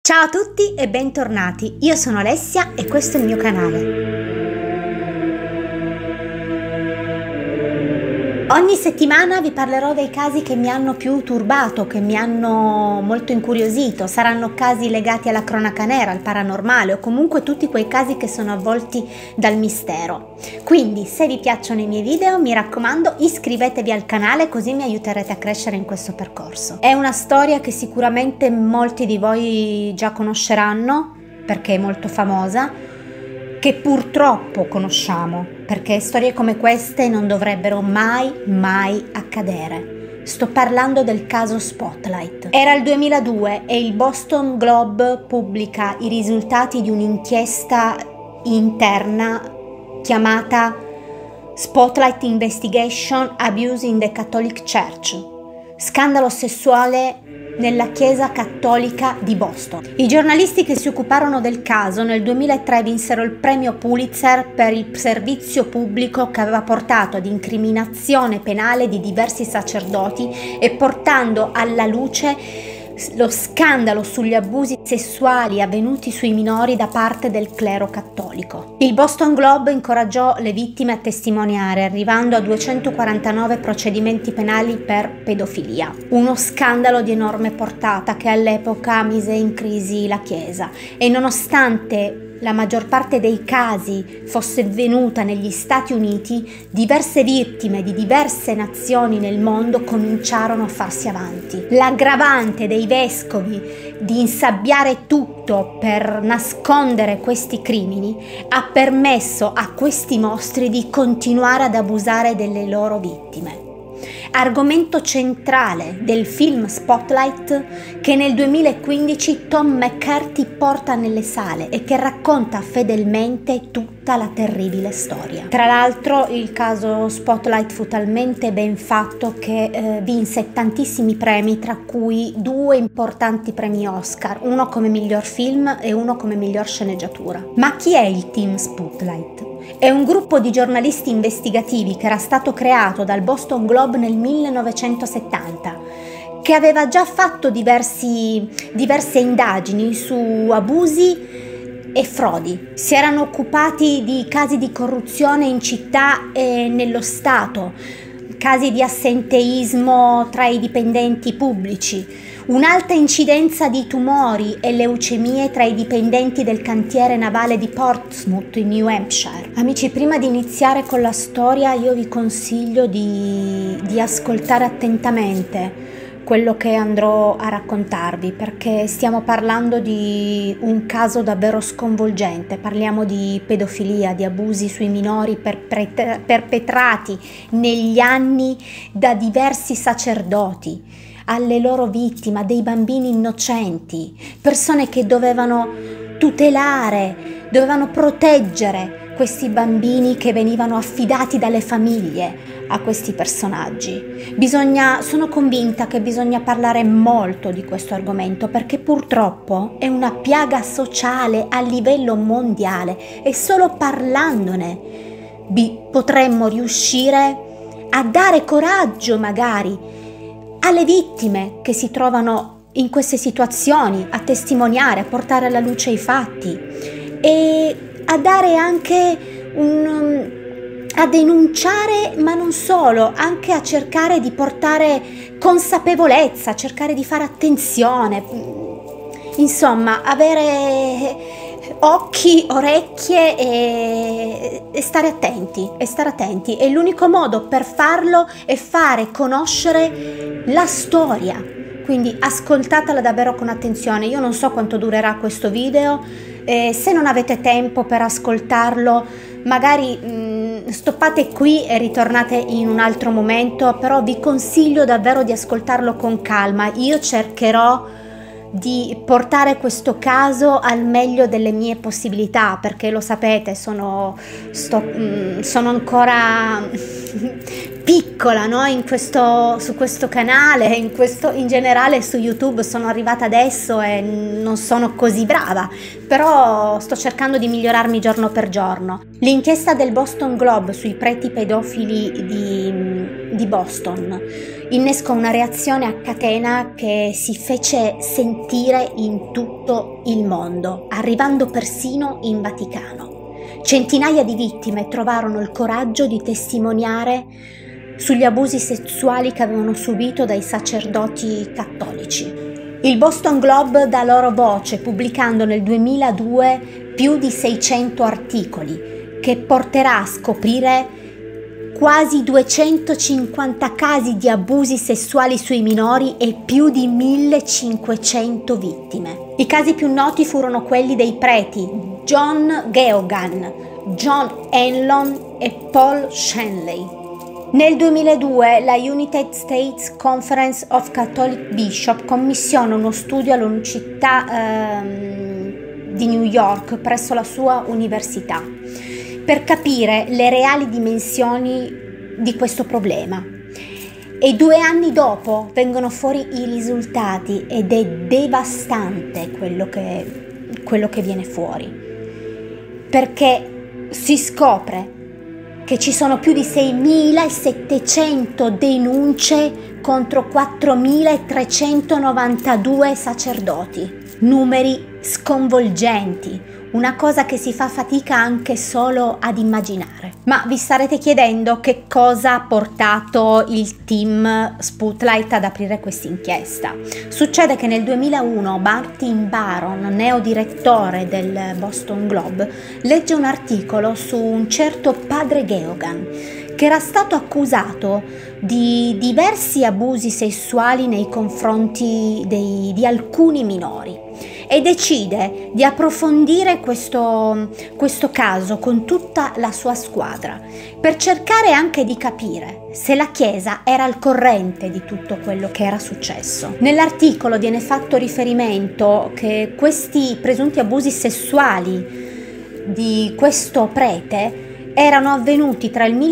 Ciao a tutti e bentornati, io sono Alessia e questo è il mio canale. Ogni settimana vi parlerò dei casi che mi hanno più turbato, che mi hanno molto incuriosito. Saranno casi legati alla cronaca nera, al paranormale o comunque tutti quei casi che sono avvolti dal mistero. Quindi se vi piacciono i miei video mi raccomando iscrivetevi al canale così mi aiuterete a crescere in questo percorso. È una storia che sicuramente molti di voi già conosceranno perché è molto famosa, che purtroppo conosciamo, perché storie come queste non dovrebbero mai accadere. Sto parlando del caso Spotlight. Era il 2002 e il Boston Globe pubblica i risultati di un'inchiesta interna chiamata Spotlight Investigation Abuse in the Catholic Church. Scandalo sessuale nella Chiesa Cattolica di Boston. I giornalisti che si occuparono del caso nel 2003 vinsero il premio Pulitzer per il servizio pubblico che aveva portato ad incriminazione penale di diversi sacerdoti e portando alla luce lo scandalo sugli abusi sessuali avvenuti sui minori da parte del clero cattolico. Il Boston Globe incoraggiò le vittime a testimoniare, arrivando a 249 procedimenti penali per pedofilia. Uno scandalo di enorme portata che all'epoca mise in crisi la Chiesa e nonostante la maggior parte dei casi fosse avvenuta negli Stati Uniti, diverse vittime di diverse nazioni nel mondo cominciarono a farsi avanti. L'aggravante dei vescovi di insabbiare tutto per nascondere questi crimini ha permesso a questi mostri di continuare ad abusare delle loro vittime. Argomento centrale del film Spotlight che nel 2015 Tom McCarthy porta nelle sale e che racconta fedelmente tutta la terribile storia. Tra l'altro il caso Spotlight fu talmente ben fatto che vinse tantissimi premi, tra cui 2 importanti premi Oscar, uno come miglior film e uno come miglior sceneggiatura. Ma chi è il Team Spotlight? È un gruppo di giornalisti investigativi che era stato creato dal Boston Globe nel 1970, che aveva già fatto diverse indagini su abusi e frodi. Si erano occupati di casi di corruzione in città e nello Stato, casi di assenteismo tra i dipendenti pubblici, un'alta incidenza di tumori e leucemie tra i dipendenti del cantiere navale di Portsmouth in New Hampshire. Amici, prima di iniziare con la storia io vi consiglio di ascoltare attentamente quello che andrò a raccontarvi, perché stiamo parlando di un caso davvero sconvolgente. Parliamo di pedofilia, di abusi sui minori perpetrati negli anni da diversi sacerdoti alle loro vittime, dei bambini innocenti, persone che dovevano tutelare, dovevano proteggere questi bambini che venivano affidati dalle famiglie a questi personaggi. Sono convinta che bisogna parlare molto di questo argomento perché purtroppo è una piaga sociale a livello mondiale e solo parlandone potremmo riuscire a dare coraggio magari alle vittime che si trovano in queste situazioni, a testimoniare, a portare alla luce i fatti e a dare anche a denunciare, ma non solo, anche a cercare di portare consapevolezza, cercare di fare attenzione, insomma, avere occhi, orecchie e stare attenti. E l'unico modo per farlo è fare conoscere la storia. Quindi ascoltatela davvero con attenzione. Io non so quanto durerà questo video, se non avete tempo per ascoltarlo magari stoppate qui e ritornate in un altro momento, però vi consiglio davvero di ascoltarlo con calma. Io cercherò di portare questo caso al meglio delle mie possibilità, perché lo sapete, sono ancora piccola, no? Su questo canale, in generale su YouTube sono arrivata adesso e non sono così brava, però sto cercando di migliorarmi giorno per giorno. L'inchiesta del Boston Globe sui preti pedofili di Boston innescò una reazione a catena che si fece sentire in tutto il mondo, arrivando persino in Vaticano. Centinaia di vittime trovarono il coraggio di testimoniare sugli abusi sessuali che avevano subito dai sacerdoti cattolici. Il Boston Globe dà loro voce, pubblicando nel 2002 più di 600 articoli, che porterà a scoprire quasi 250 casi di abusi sessuali sui minori e più di 1500 vittime. I casi più noti furono quelli dei preti John Geoghan, John Hanlon e Paul Shanley. Nel 2002 la United States Conference of Catholic Bishops commissiona uno studio all'Università di New York presso la sua università per capire le reali dimensioni di questo problema. E 2 anni dopo vengono fuori i risultati ed è devastante quello che viene fuori, perché si scopre che ci sono più di 6.700 denunce contro 4.392 sacerdoti. Numeri sconvolgenti, una cosa che si fa fatica anche solo ad immaginare. Ma vi starete chiedendo che cosa ha portato il team Spotlight ad aprire questa inchiesta. Succede che nel 2001 Martin Baron, neodirettore del Boston Globe, legge un articolo su un certo padre Geoghan che era stato accusato di diversi abusi sessuali nei confronti di alcuni minori e decide di approfondire questo caso con tutta la sua squadra per cercare anche di capire se la Chiesa era al corrente di tutto quello che era successo. Nell'articolo viene fatto riferimento che questi presunti abusi sessuali di questo prete erano avvenuti tra il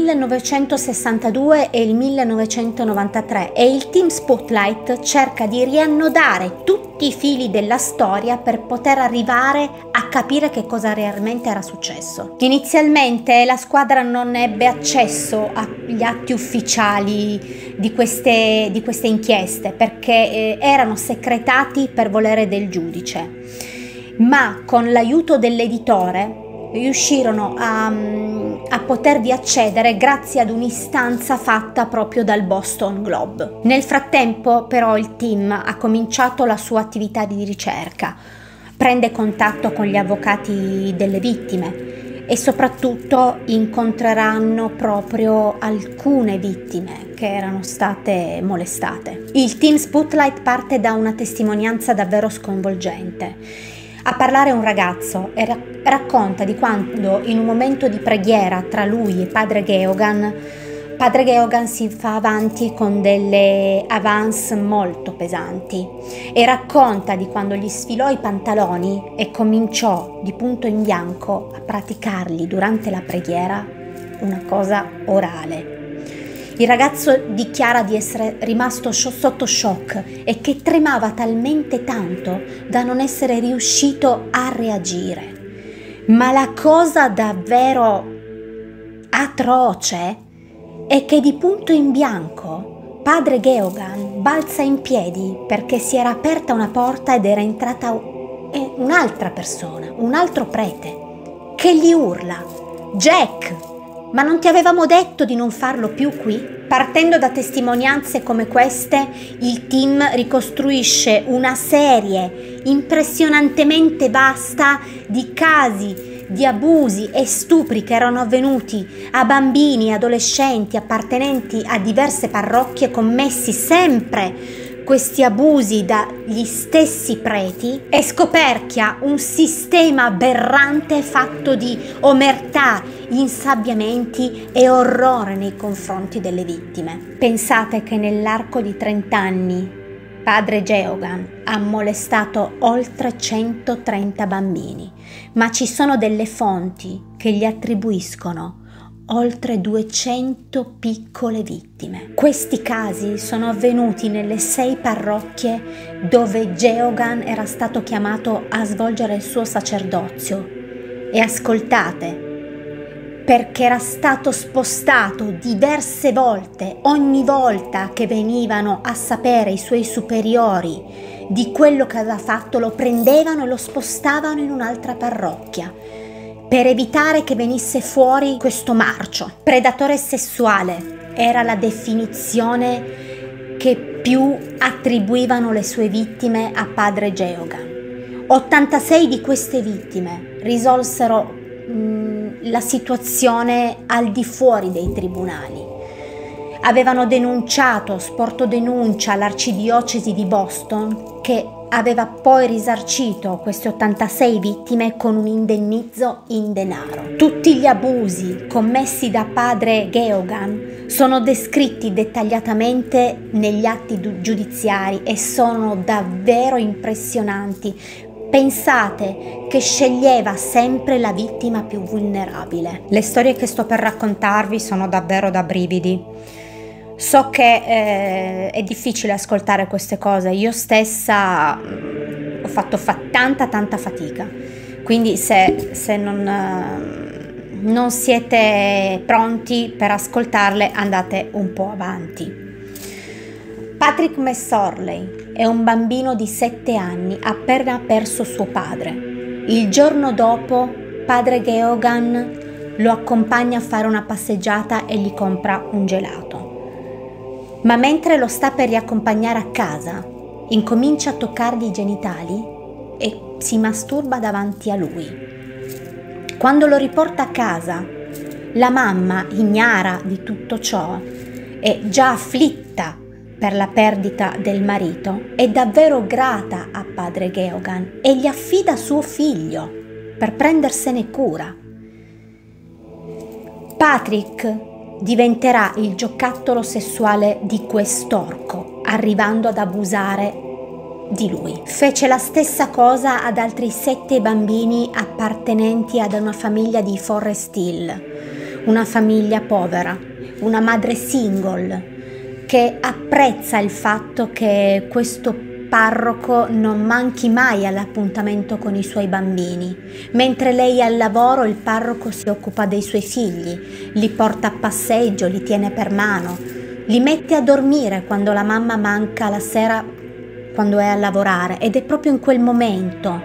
1962 e il 1993 e il team Spotlight cerca di riannodare tutti i fili della storia per poter arrivare a capire che cosa realmente era successo. Inizialmente la squadra non ebbe accesso agli atti ufficiali di queste inchieste perché erano secretati per volere del giudice, ma con l'aiuto dell'editore riuscirono a potervi accedere grazie ad un'istanza fatta proprio dal Boston Globe. Nel frattempo però il team ha cominciato la sua attività di ricerca, prende contatto con gli avvocati delle vittime e soprattutto incontreranno proprio alcune vittime che erano state molestate. Il team Spotlight parte da una testimonianza davvero sconvolgente. A parlare un ragazzo e racconta di quando in un momento di preghiera tra lui e padre Geoghan si fa avanti con delle avance molto pesanti e racconta di quando gli sfilò i pantaloni e cominciò di punto in bianco a praticargli durante la preghiera una cosa orale. Il ragazzo dichiara di essere rimasto sotto shock e che tremava talmente tanto da non essere riuscito a reagire. Ma la cosa davvero atroce è che di punto in bianco padre Geoghan balza in piedi perché si era aperta una porta ed era entrata un'altra persona, un altro prete, che gli urla: Jack! Ma non ti avevamo detto di non farlo più qui? Partendo da testimonianze come queste, il team ricostruisce una serie impressionantemente vasta di casi di abusi e stupri che erano avvenuti a bambini e adolescenti appartenenti a diverse parrocchie, commessi sempre questi abusi dagli stessi preti, e scoperchia un sistema aberrante fatto di omertà, insabbiamenti e orrore nei confronti delle vittime. Pensate che nell'arco di 30 anni padre Geoghan ha molestato oltre 130 bambini, ma ci sono delle fonti che gli attribuiscono oltre 200 piccole vittime. Questi casi sono avvenuti nelle 6 parrocchie dove Geoghan era stato chiamato a svolgere il suo sacerdozio. E ascoltate, perché era stato spostato diverse volte. Ogni volta che venivano a sapere i suoi superiori di quello che aveva fatto, lo prendevano e lo spostavano in un'altra parrocchia per evitare che venisse fuori questo marcio. Predatore sessuale era la definizione che più attribuivano le sue vittime a padre Geoghegan. 86 di queste vittime risolsero la situazione al di fuori dei tribunali. Avevano denunciato, sporto denuncia all'arcidiocesi di Boston, che aveva poi risarcito queste 86 vittime con un indennizzo in denaro. Tutti gli abusi commessi da padre Geoghegan sono descritti dettagliatamente negli atti giudiziari e sono davvero impressionanti. Pensate che sceglieva sempre la vittima più vulnerabile. Le storie che sto per raccontarvi sono davvero da brividi. So che è difficile ascoltare queste cose, io stessa ho fatto tanta fatica, quindi se non siete pronti per ascoltarle, andate un po' avanti. Patrick McSorley è un bambino di 7 anni appena perso suo padre. Il giorno dopo padre Geoghegan lo accompagna a fare una passeggiata e gli compra un gelato. Ma mentre lo sta per riaccompagnare a casa, incomincia a toccargli i genitali e si masturba davanti a lui. Quando lo riporta a casa, la mamma, ignara di tutto ciò e già afflitta per la perdita del marito, è davvero grata a padre Geoghegan e gli affida suo figlio per prendersene cura. Patrick diventerà il giocattolo sessuale di quest'orco, arrivando ad abusare di lui. Fece la stessa cosa ad altri 7 bambini appartenenti ad una famiglia di Forest Hill, una famiglia povera, una madre single che apprezza il fatto che questo parroco non manchi mai all'appuntamento con i suoi bambini. Mentre lei è al lavoro, il parroco si occupa dei suoi figli, li porta a passeggio, li tiene per mano, li mette a dormire quando la mamma manca la sera quando è a lavorare, ed è proprio in quel momento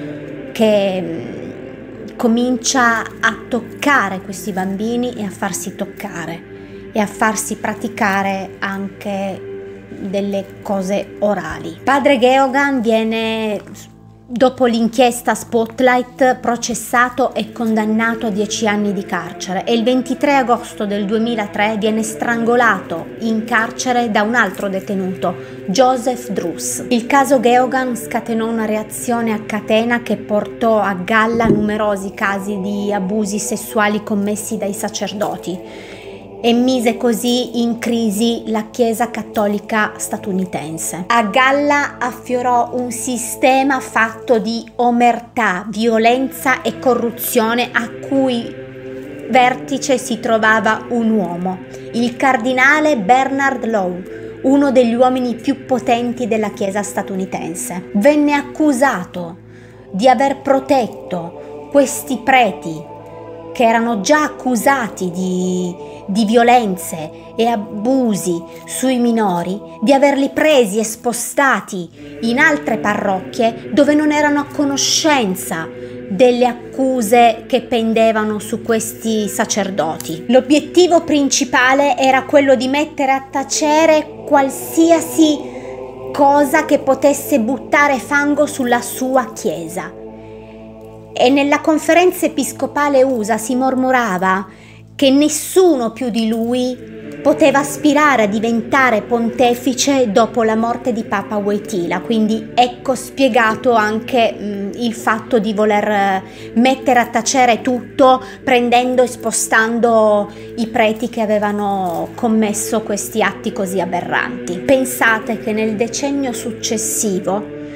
che comincia a toccare questi bambini e a farsi toccare e a farsi praticare anche delle cose orali. Padre Geoghegan viene, dopo l'inchiesta Spotlight, processato e condannato a 10 anni di carcere e il 23 agosto del 2003 viene strangolato in carcere da un altro detenuto, Joseph Druce. Il caso Geoghegan scatenò una reazione a catena che portò a galla numerosi casi di abusi sessuali commessi dai sacerdoti e mise così in crisi la Chiesa cattolica statunitense. A galla affiorò un sistema fatto di omertà, violenza e corruzione a cui vertice si trovava un uomo, il cardinale Bernard Law, uno degli uomini più potenti della Chiesa statunitense. Venne accusato di aver protetto questi preti che erano già accusati di violenze e abusi sui minori, di averli presi e spostati in altre parrocchie dove non erano a conoscenza delle accuse che pendevano su questi sacerdoti. L'obiettivo principale era quello di mettere a tacere qualsiasi cosa che potesse buttare fango sulla sua chiesa. E nella conferenza episcopale USA si mormorava che nessuno più di lui poteva aspirare a diventare pontefice dopo la morte di Papa Wojtyla, quindi ecco spiegato anche il fatto di voler mettere a tacere tutto, prendendo e spostando i preti che avevano commesso questi atti così aberranti. Pensate che nel decennio successivo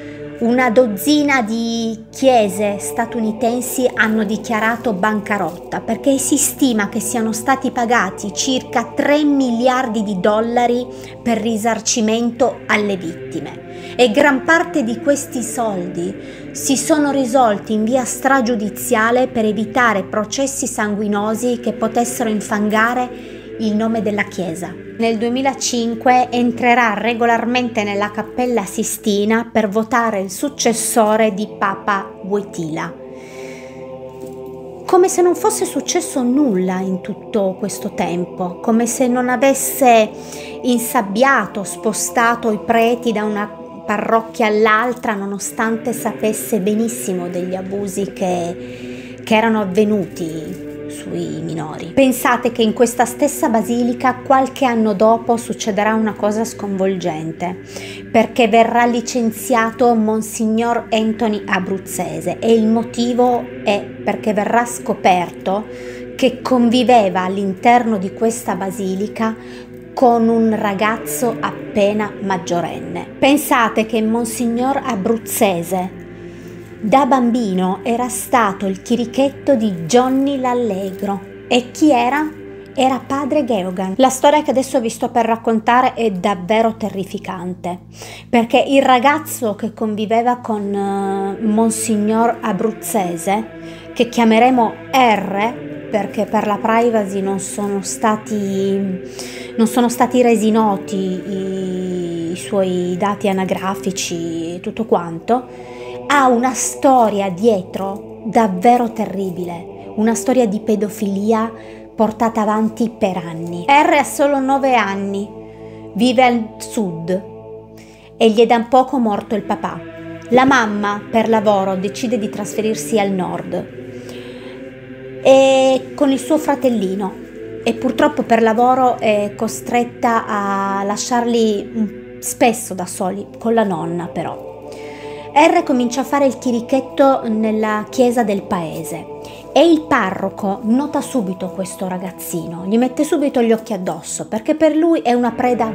una dozzina di chiese statunitensi hanno dichiarato bancarotta perché si stima che siano stati pagati circa 3 miliardi di dollari per risarcimento alle vittime e gran parte di questi soldi si sono risolti in via stragiudiziale per evitare processi sanguinosi che potessero infangare il nome della chiesa. Nel 2005 entrerà regolarmente nella Cappella Sistina per votare il successore di Papa Wojtyla. Come se non fosse successo nulla in tutto questo tempo, come se non avesse insabbiato, spostato i preti da una parrocchia all'altra, nonostante sapesse benissimo degli abusi che erano avvenuti sui minori. Pensate che in questa stessa basilica qualche anno dopo succederà una cosa sconvolgente, perché verrà licenziato Monsignor Anthony Abruzzese e il motivo è perché verrà scoperto che conviveva all'interno di questa basilica con un ragazzo appena maggiorenne. Pensate che Monsignor Abruzzese da bambino era stato il chirichetto di Johnny l'Allegro. E chi era? Era padre Geoghegan. La storia che adesso vi sto per raccontare è davvero terrificante, perché il ragazzo che conviveva con Monsignor Abruzzese, che chiameremo R perché per la privacy non sono stati resi noti i suoi dati anagrafici e tutto quanto, ha una storia dietro davvero terribile, una storia di pedofilia portata avanti per anni. R ha solo 9 anni, vive al sud e gli è da poco morto il papà. La mamma per lavoro decide di trasferirsi al nord e con il suo fratellino e purtroppo per lavoro è costretta a lasciarli spesso da soli, con la nonna però. R comincia a fare il chirichetto nella chiesa del paese e il parroco nota subito questo ragazzino, gli mette subito gli occhi addosso perché per lui è una preda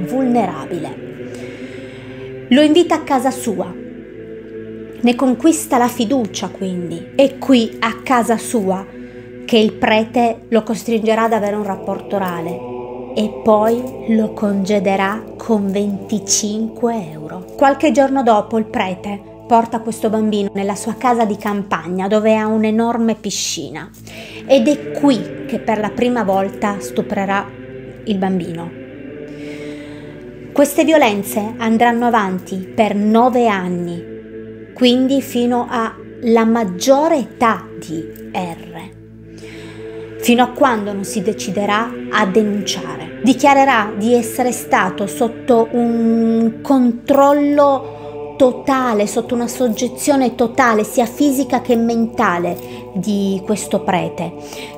vulnerabile. Lo invita a casa sua, ne conquista la fiducia quindi. È qui a casa sua che il prete lo costringerà ad avere un rapporto orale e poi lo congederà con 25 euro. Qualche giorno dopo il prete porta questo bambino nella sua casa di campagna dove ha un'enorme piscina ed è qui che per la prima volta stuprerà il bambino. Queste violenze andranno avanti per 9 anni, quindi fino alla maggiore età di R, fino a quando non si deciderà a denunciare. Dichiarerà di essere stato sotto un controllo totale, sotto una soggezione totale, sia fisica che mentale, di questo prete,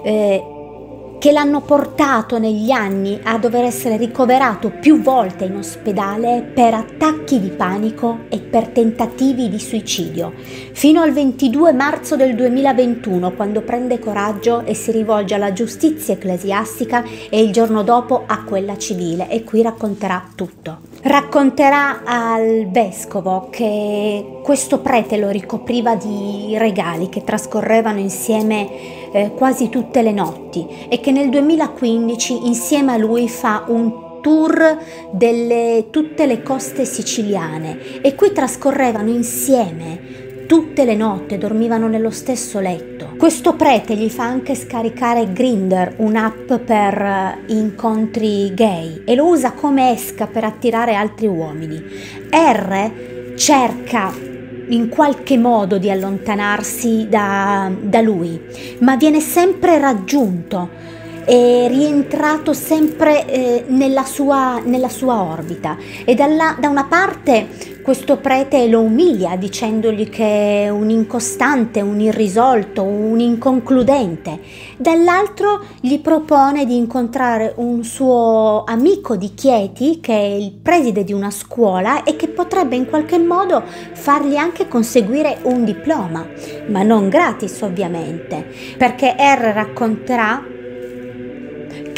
che l'hanno portato negli anni a dover essere ricoverato più volte in ospedale per attacchi di panico e per tentativi di suicidio, fino al 22 marzo del 2021, quando prende coraggio e si rivolge alla giustizia ecclesiastica e il giorno dopo a quella civile, e qui racconterà tutto. Racconterà al vescovo che questo prete lo ricopriva di regali che trascorrevano insieme quasi tutte le notti e che nel 2015 insieme a lui fa un tour delle tutte le coste siciliane e qui trascorrevano insieme tutte le notti, dormivano nello stesso letto. Questo prete gli fa anche scaricare Grindr, un'app per incontri gay, e lo usa come esca per attirare altri uomini. R cerca in qualche modo di allontanarsi da lui, ma viene sempre raggiunto e rientrato sempre nella sua orbita, e da una parte questo prete lo umilia dicendogli che è un incostante, un irrisolto, un inconcludente, dall'altro gli propone di incontrare un suo amico di Chieti che è il preside di una scuola e che potrebbe in qualche modo fargli anche conseguire un diploma, ma non gratis ovviamente, perché R racconterà che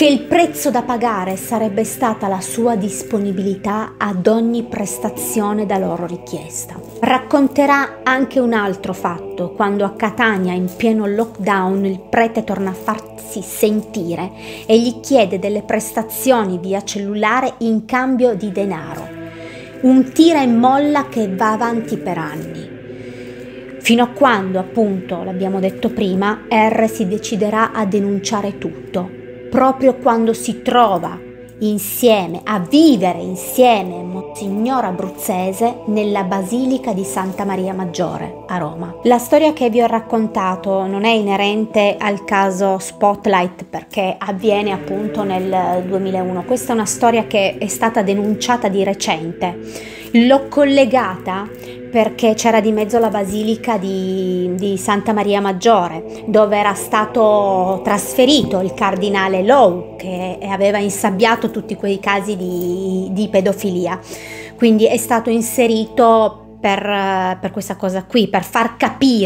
che il prezzo da pagare sarebbe stata la sua disponibilità ad ogni prestazione da loro richiesta. Racconterà anche un altro fatto, quando a Catania, in pieno lockdown, il prete torna a farsi sentire e gli chiede delle prestazioni via cellulare in cambio di denaro. Un tira e molla che va avanti per anni, fino a quando, appunto, l'abbiamo detto prima, R si deciderà a denunciare tutto, proprio quando si trova insieme, a vivere insieme Monsignor Abruzzese nella Basilica di Santa Maria Maggiore a Roma. La storia che vi ho raccontato non è inerente al caso Spotlight, perché avviene appunto nel 2001. Questa è una storia che è stata denunciata di recente. L'ho collegata perché c'era di mezzo la Basilica di Santa Maria Maggiore, dove era stato trasferito il cardinale Lowe, che aveva insabbiato tutti quei casi di pedofilia. Quindi è stato inserito per questa cosa qui, per far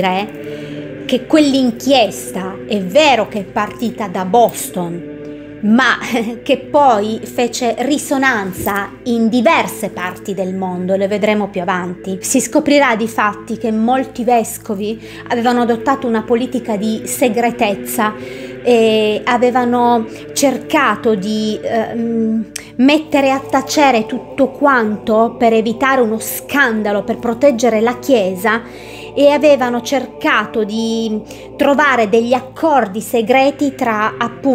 capire che quell'inchiesta è vero che è partita da Boston, ma che poi fece risonanza in diverse parti del mondo, le vedremo più avanti. Si scoprirà di fatti che molti vescovi avevano adottato una politica di segretezza e avevano cercato di mettere a tacere tutto quanto per evitare uno scandalo, per proteggere la Chiesa, e avevano cercato di trovare degli accordi segreti tra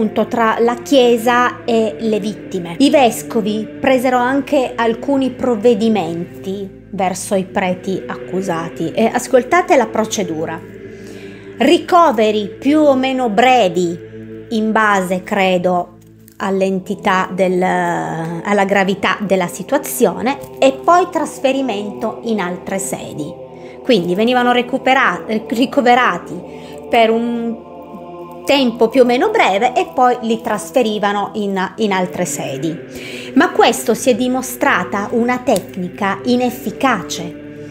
la Chiesa e le vittime. I vescovi presero anche alcuni provvedimenti verso i preti accusati e ascoltate la procedura. Ricoveri più o meno brevi in base, credo, all'entità alla gravità della situazione, e poi trasferimento in altre sedi. Quindi venivano ricoverati per un tempo più o meno breve e poi li trasferivano in altre sedi. Ma questo si è dimostrata una tecnica inefficace,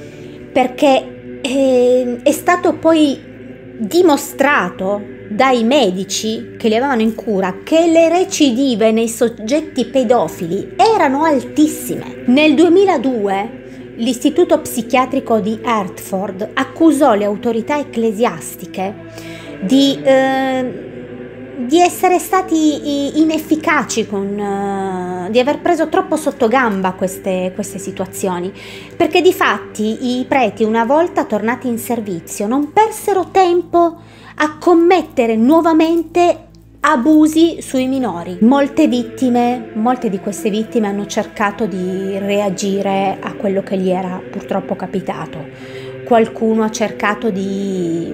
perché è stato poi dimostrato dai medici che li avevano in cura che le recidive nei soggetti pedofili erano altissime. Nel 2002 l'Istituto Psichiatrico di Hertford accusò le autorità ecclesiastiche di essere stati inefficaci, di aver preso troppo sotto gamba queste situazioni, perché di fatti i preti, una volta tornati in servizio, non persero tempo a commettere nuovamente abusi sui minori. Molte di queste vittime hanno cercato di reagire a quello che gli era purtroppo capitato. Qualcuno ha cercato di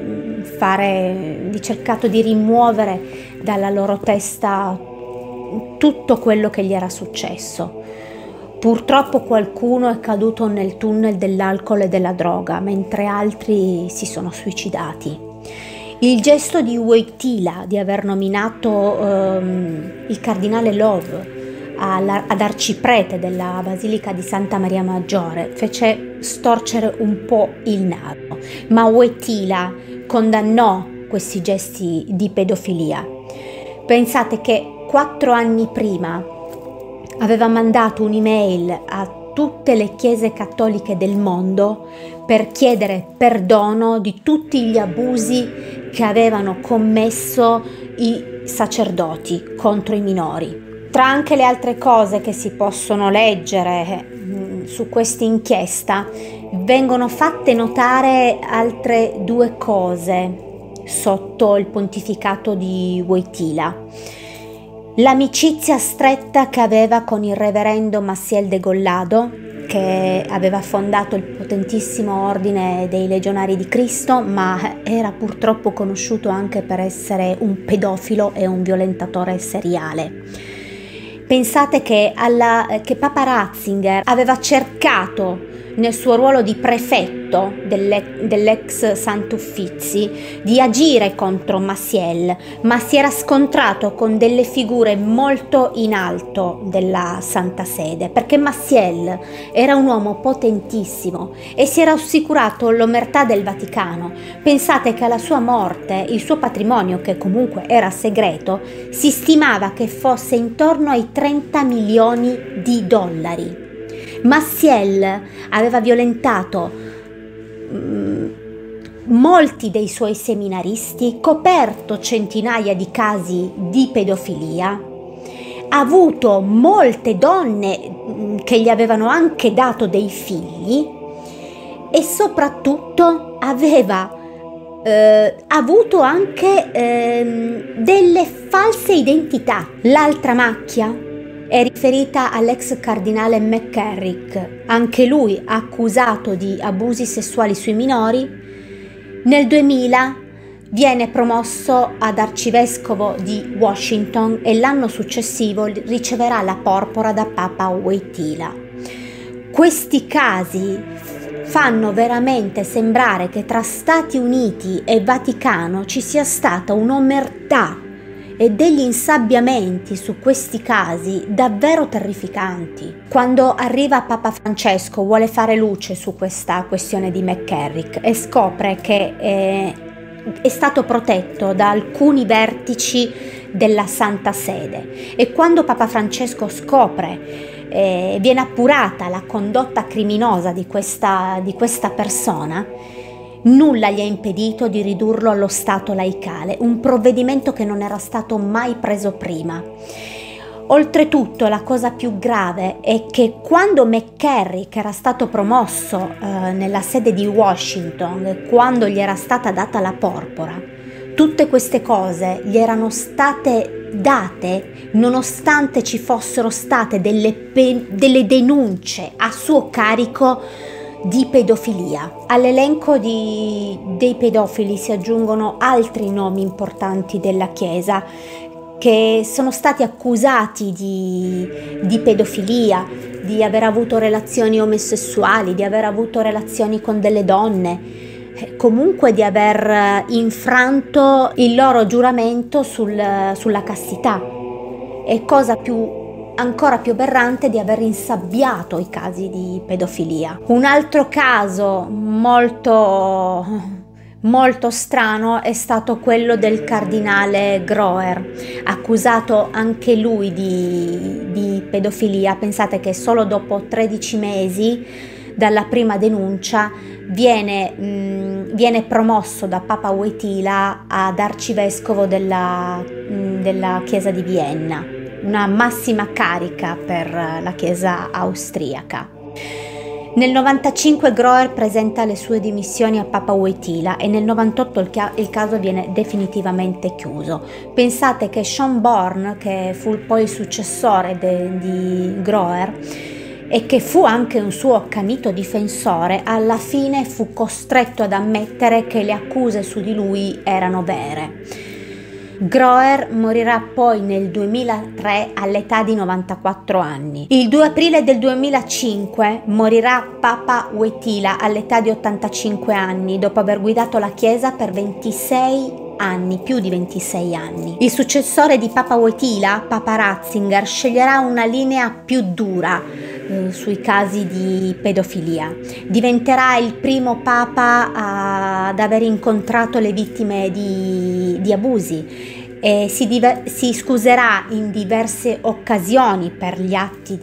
rimuovere dalla loro testa tutto quello che gli era successo. Purtroppo qualcuno è caduto nel tunnel dell'alcol e della droga, mentre altri si sono suicidati. Il gesto di Wojtyla di aver nominato il cardinale Lowe ad arciprete della Basilica di Santa Maria Maggiore fece storcere un po' il naso, ma Wojtyla condannò questi gesti di pedofilia. Pensate che 4 anni prima aveva mandato un'email a tutte le chiese cattoliche del mondo per chiedere perdono di tutti gli abusi che avevano commesso i sacerdoti contro i minori. Tra anche le altre cose che si possono leggere su questa inchiesta, vengono fatte notare altre 2 cose sotto il pontificato di Wojtyla. L'amicizia stretta che aveva con il reverendo Maciel de Gollado, che aveva fondato il potentissimo ordine dei Legionari di Cristo, ma era purtroppo conosciuto anche per essere un pedofilo e un violentatore seriale. Pensate che Papa Ratzinger aveva cercato nel suo ruolo di prefetto dell'ex Sant'Uffizi di agire contro Maciel, ma si era scontrato con delle figure molto in alto della Santa Sede, perché Maciel era un uomo potentissimo e si era assicurato l'omertà del Vaticano. Pensate che alla sua morte il suo patrimonio, che comunque era segreto, si stimava che fosse intorno ai 30 milioni di dollari. Maciel aveva violentato molti dei suoi seminaristi, coperto centinaia di casi di pedofilia, ha avuto molte donne che gli avevano anche dato dei figli e soprattutto aveva avuto anche delle false identità. L'altra macchia è riferita all'ex cardinale McCarrick, anche lui accusato di abusi sessuali sui minori. Nel 2000 viene promosso ad arcivescovo di Washington e l'anno successivo riceverà la porpora da Papa Wojtyla. Questi casi fanno veramente sembrare che tra Stati Uniti e Vaticano ci sia stata un'omertà e degli insabbiamenti su questi casi davvero terrificanti. Quando arriva Papa Francesco vuole fare luce su questa questione di McCarrick e scopre che è stato protetto da alcuni vertici della Santa Sede, e quando Papa Francesco scopre viene appurata la condotta criminosa di questa persona, nulla gli ha impedito di ridurlo allo stato laicale, un provvedimento che non era stato mai preso prima. Oltretutto la cosa più grave è che quando McCarrick era stato promosso nella sede di Washington, quando gli era stata data la porpora, tutte queste cose gli erano state date nonostante ci fossero state delle denunce a suo carico di pedofilia. All'elenco dei pedofili si aggiungono altri nomi importanti della Chiesa che sono stati accusati di pedofilia, di aver avuto relazioni omosessuali, di aver avuto relazioni con delle donne, comunque di aver infranto il loro giuramento sulla castità. E cosa ancora più aberrante, di aver insabbiato i casi di pedofilia. Un altro caso molto strano è stato quello del cardinale Groer, accusato anche lui di pedofilia. Pensate che solo dopo 13 mesi dalla prima denuncia viene promosso da Papa Wojtyla ad arcivescovo della Chiesa di Vienna, una massima carica per la Chiesa austriaca. Nel 95 Groer presenta le sue dimissioni a Papa Wojtyla e nel 98 il caso viene definitivamente chiuso. Pensate che Schönborn, che fu poi il successore di Groer e che fu anche un suo accanito difensore, alla fine fu costretto ad ammettere che le accuse su di lui erano vere. Groer morirà poi nel 2003 all'età di 94 anni. Il 2 aprile del 2005 morirà Papa Wojtyla all'età di 85 anni, dopo aver guidato la Chiesa per 26 anni, più di 26 anni. Il successore di Papa Wojtyla, Papa Ratzinger, sceglierà una linea più dura sui casi di pedofilia. Diventerà il primo Papa ad aver incontrato le vittime di abusi e si scuserà in diverse occasioni per gli atti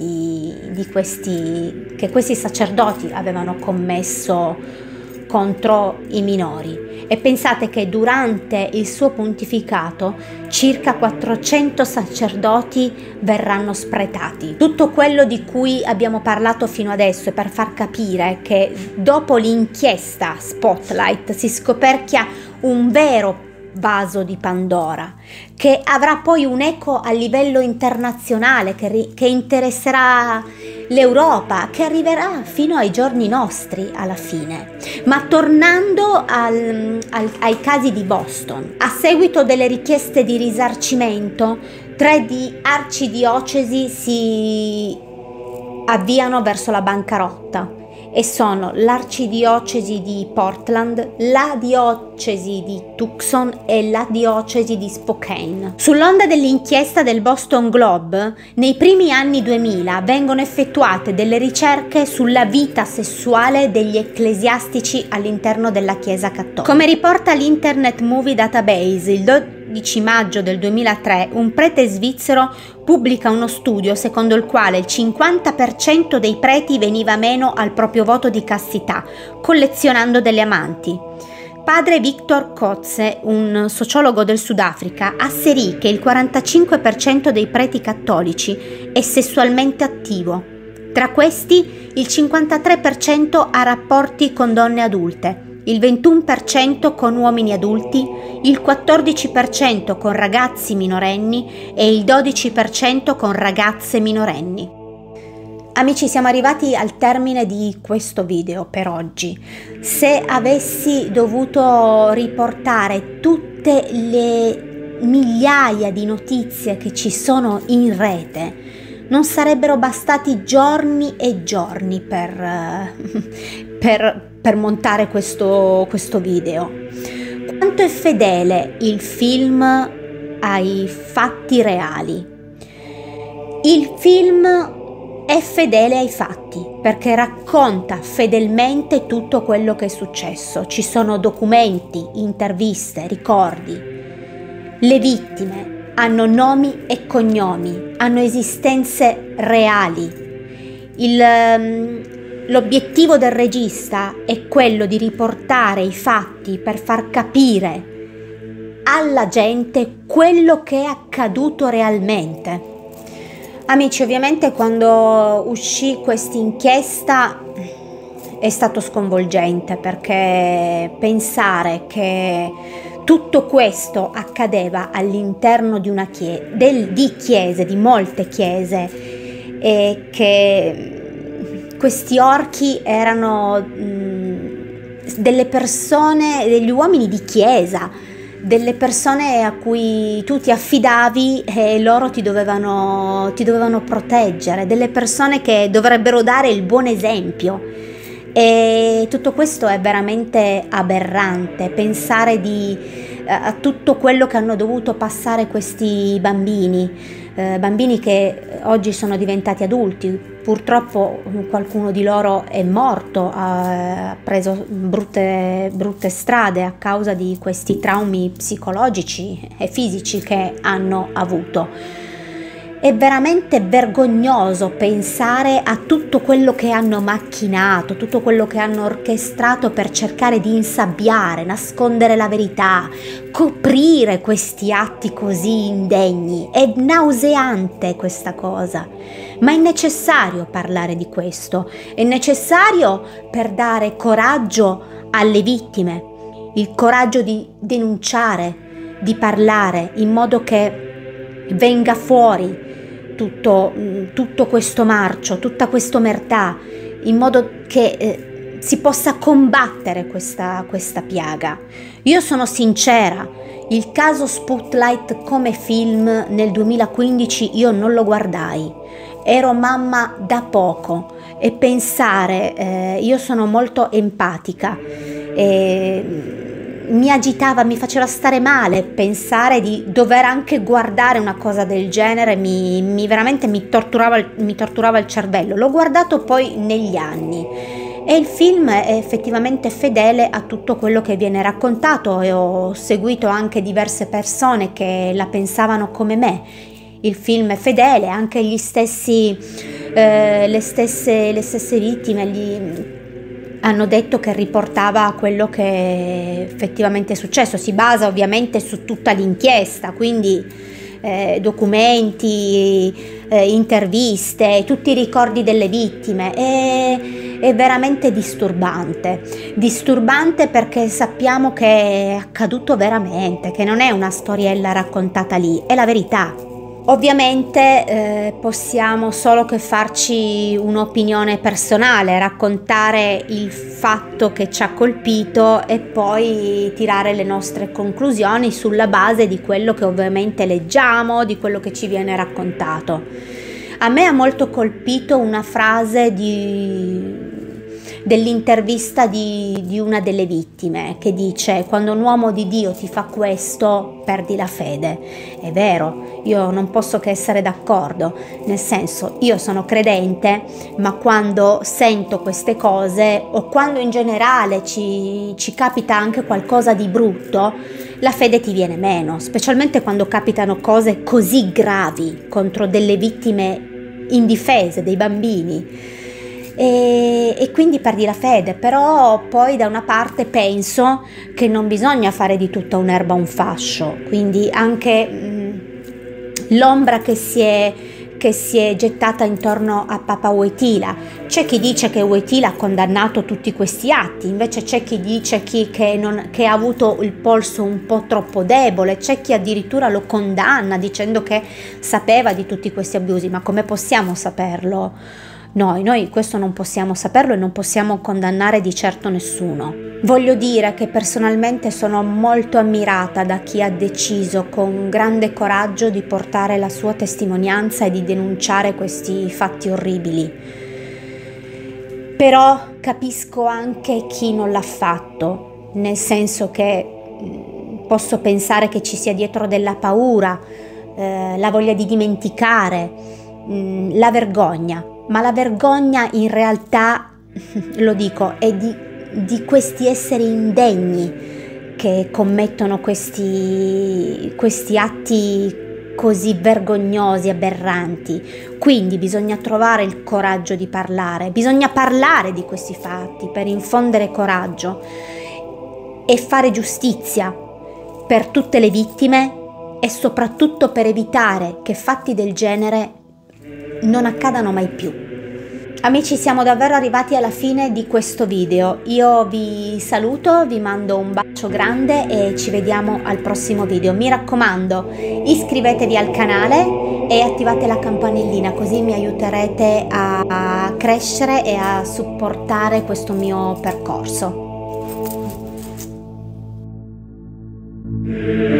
che questi sacerdoti avevano commesso contro i minori. E pensate che durante il suo pontificato circa 400 sacerdoti verranno spretati. Tutto quello di cui abbiamo parlato fino adesso è per far capire che dopo l'inchiesta Spotlight si scoperchia un vero vaso di Pandora, che avrà poi un eco a livello internazionale, che interesserà l'Europa, che arriverà fino ai giorni nostri alla fine. Ma tornando ai casi di Boston, a seguito delle richieste di risarcimento, 3 arcidiocesi si avviano verso la bancarotta e sono l'arcidiocesi di Portland, la diocesi di Tucson e la diocesi di Spokane. Sull'onda dell'inchiesta del Boston Globe, nei primi anni 2000 vengono effettuate delle ricerche sulla vita sessuale degli ecclesiastici all'interno della Chiesa cattolica. Come riporta l'Internet Movie Database, il 12 maggio del 2003 un prete svizzero pubblica uno studio secondo il quale il 50% dei preti veniva meno al proprio voto di castità, collezionando delle amanti. Padre Victor Kotze, un sociologo del Sudafrica, asserì che il 45% dei preti cattolici è sessualmente attivo. Tra questi, il 53% ha rapporti con donne adulte, il 21% con uomini adulti, il 14% con ragazzi minorenni e il 12% con ragazze minorenni. Amici, siamo arrivati al termine di questo video per oggi. Se avessi dovuto riportare tutte le migliaia di notizie che ci sono in rete, non sarebbero bastati giorni e giorni per montare questo video. Quanto è fedele il film ai fatti reali? Il film è fedele ai fatti perché racconta fedelmente tutto quello che è successo. Ci sono documenti, interviste, ricordi. Le vittime hanno nomi e cognomi, hanno esistenze reali. L'obiettivo del regista è quello di riportare i fatti per far capire alla gente quello che è accaduto realmente. Amici, ovviamente quando uscì questa inchiesta è stato sconvolgente, perché pensare che tutto questo accadeva all'interno di una chiesa, di molte chiese, e che questi orchi erano delle persone, degli uomini di chiesa, delle persone a cui tu ti affidavi e loro ti dovevano proteggere, delle persone che dovrebbero dare il buon esempio. E tutto questo è veramente aberrante, pensare a tutto quello che hanno dovuto passare questi bambini che oggi sono diventati adulti. Purtroppo qualcuno di loro è morto, ha preso brutte strade a causa di questi traumi psicologici e fisici che hanno avuto. È veramente vergognoso pensare a tutto quello che hanno macchinato, tutto quello che hanno orchestrato per cercare di insabbiare, nascondere la verità, coprire questi atti così indegni. È nauseante questa cosa, ma è necessario parlare di questo, è necessario per dare coraggio alle vittime, il coraggio di denunciare, di parlare, in modo che venga fuori tutto questo marcio, tutta questa omertà, in modo che si possa combattere questa piaga. Io sono sincera, il caso Spotlight come film nel 2015 io non lo guardai, ero mamma da poco e pensare, io sono molto empatica e mi agitava, mi faceva stare male pensare di dover anche guardare una cosa del genere, veramente mi torturava il cervello. L'ho guardato poi negli anni e il film è effettivamente fedele a tutto quello che viene raccontato, e ho seguito anche diverse persone che la pensavano come me. Il film è fedele, anche le stesse vittime hanno detto che riportava quello che effettivamente è successo. Si basa ovviamente su tutta l'inchiesta, quindi documenti, interviste, tutti i ricordi delle vittime. È veramente disturbante perché sappiamo che è accaduto veramente, che non è una storiella raccontata lì, è la verità. Ovviamente possiamo solo che farci un'opinione personale, raccontare il fatto che ci ha colpito e poi tirare le nostre conclusioni sulla base di quello che ovviamente leggiamo, di quello che ci viene raccontato. A me ha molto colpito una frase di dell'intervista di una delle vittime che dice: quando un uomo di Dio ti fa questo, perdi la fede. È vero, io non posso che essere d'accordo, nel senso, io sono credente, ma quando sento queste cose o quando in generale ci capita anche qualcosa di brutto, la fede ti viene meno, specialmente quando capitano cose così gravi contro delle vittime indifese, dei bambini, e quindi perdi la fede. Però poi da una parte penso che non bisogna fare di tutta un'erba un fascio, quindi anche l'ombra che si è gettata intorno a Papa Wojtyla. C'è chi dice che Wojtyla ha condannato tutti questi atti, invece c'è chi dice che ha avuto il polso un po' troppo debole, c'è chi addirittura lo condanna dicendo che sapeva di tutti questi abusi. Ma come possiamo saperlo? Noi questo non possiamo saperlo e non possiamo condannare di certo nessuno. Voglio dire che personalmente sono molto ammirata da chi ha deciso con grande coraggio di portare la sua testimonianza e di denunciare questi fatti orribili. Però capisco anche chi non l'ha fatto, nel senso che posso pensare che ci sia dietro della paura, la voglia di dimenticare, la vergogna. Ma la vergogna in realtà, lo dico, è di questi esseri indegni che commettono questi atti così vergognosi, aberranti. Quindi bisogna trovare il coraggio di parlare, bisogna parlare di questi fatti per infondere coraggio e fare giustizia per tutte le vittime e soprattutto per evitare che fatti del genere non accadano mai più. Amici, siamo davvero arrivati alla fine di questo video. Io vi saluto, vi mando un bacio grande e ci vediamo al prossimo video. Mi raccomando, iscrivetevi al canale e attivate la campanellina, così mi aiuterete a crescere e a supportare questo mio percorso.